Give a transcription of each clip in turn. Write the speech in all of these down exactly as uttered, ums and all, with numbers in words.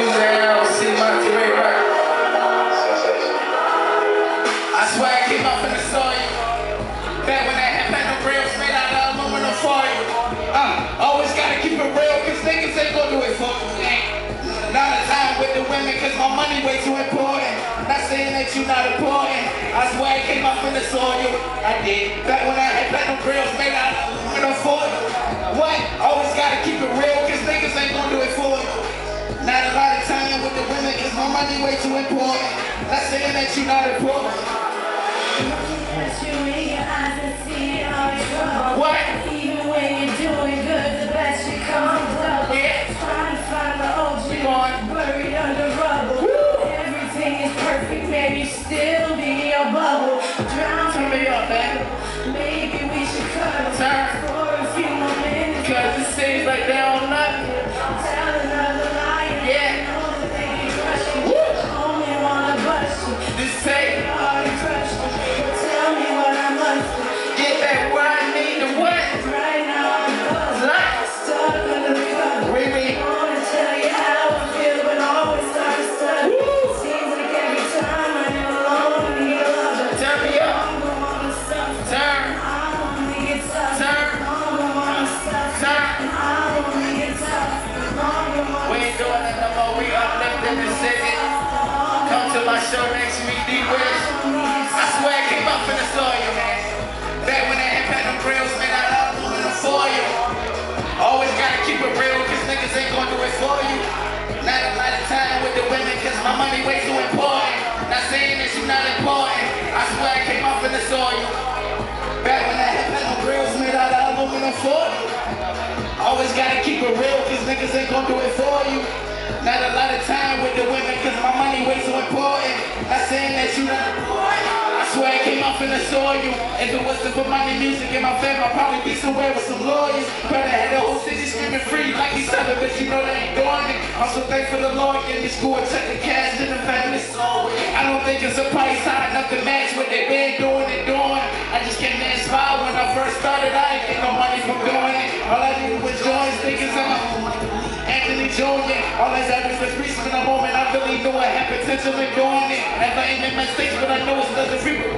Uzel, C Monty Ray Rock. I swear I came up in the soil. Back when I had platinum grills made out of aluminum foil. Uh, always gotta keep it real, cause niggas ain't gonna do it for me. Not a time with the women, cause my money way too important. Not saying that you not important. I swear I came up in the soil. I did. Back when I had platinum grills made out of aluminum foil. What? Always gotta keep it real, cause niggas ain't gonna do it for you. Not a lot of time with the women, cause my money way too important. Not saying that you not important. What? Even when you're doing good, the best shit comes up. Yeah. Trying to find the O G on. buried under rubble. Woo. Everything is perfect, man, you still be in your bubble. Drown Turn me up, man. Maybe we should cut Turn. for a few more minutes. Cause it seems like they don't nothing. Tell another lie. Yeah. Know that they can crush you. Woo. Only wanna bust you. This tape. Already crushed you. Tell me what I must do. Get back where I need to what? Right now I'm buzzing. Like. Stuck under the cover. Really? I wanna tell you how I feel, but always start to stutter. Seems like every time I am alone, I need a lover. Turn me up. I'm gonna suffer. Turn. I only get tough. Turn. I'm gonna suffer. Turn. I only get tough. I'm gonna We ain't doing it no more. We uplifting the city. Come to my show next week, D-Wish. I swear I came up in the soil, man. Back when they had platinum grills made out of aluminum foil. Always gotta keep it real, cause niggas ain't gonna do it for you. Not a lot of time with the women, cause my money way too important. Not saying that you not important. I swear I came up in the soil. Back when I had platinum grills made out of aluminum foil. Always gotta keep it real, cause niggas ain't gonna do it for you. Not a lot of time with the women, cause my money way too important. Not saying that you not important. I swear I came up in the soil. If it wasn't for money, music, and my fam, I'd probably be somewhere with some lawyers. But I had the whole city screaming free like these other, but you know they ain't doing it. I'm so thankful the Lord gave me school and check the cash in the family. I don't think it's a price high enough to match what they been doing and doing. I just came to inspire when I first started. I ain't get no money from doing it. All I did was join stickers on my Anthony Junior All I did was reach for the moment. I really knew I had potential in doing it. If I ain't made mistakes, but I know it's other people.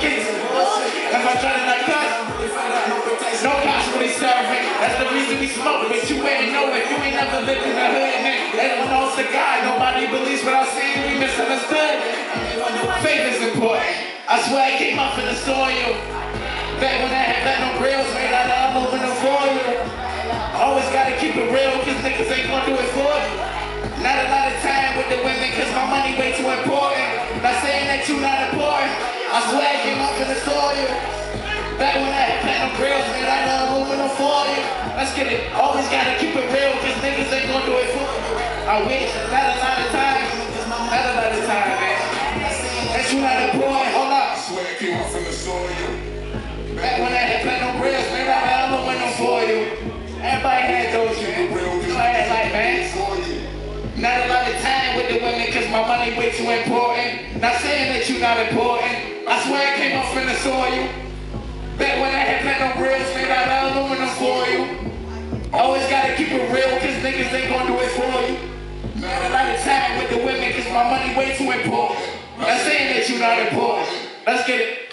If I try to like cut, no cops really serving. That's the reason we smoke, but you ain't know it. You ain't never lived in the hood, man. Everyone knows the guy. Nobody believes what I'm saying. We misunderstood. Faith is important. I swear I came up in the soil. Back when I had platinum grills made out of aluminum foil. Always gotta keep it real, cause niggas ain't gonna do it for you. Not a lot of time with the women, cause my money way too important. Not saying that you not important. I swear I came up in the soil. Back when I had platinum grills made out of aluminum foil. Let's get it. Always gotta keep it real, cause niggas ain't gonna do it for you. I wish. Not a lot of time. Not a lot of time, man. That you not important. Hold up. I swear I came up from the soil. Back when I had platinum grills made out of aluminum foil. Everybody had those, man. You know, I had like, man. Not a lot of time with the women, cause my money way too important. Not saying that you not important. I swear I came up from the soil. Back when I had platinum grills made out of aluminum foil. Always gotta keep it real, cause niggas ain't gonna do it for you. Not a lot of time with the women, cause my money way too important. Not saying that you not important. Let's get it.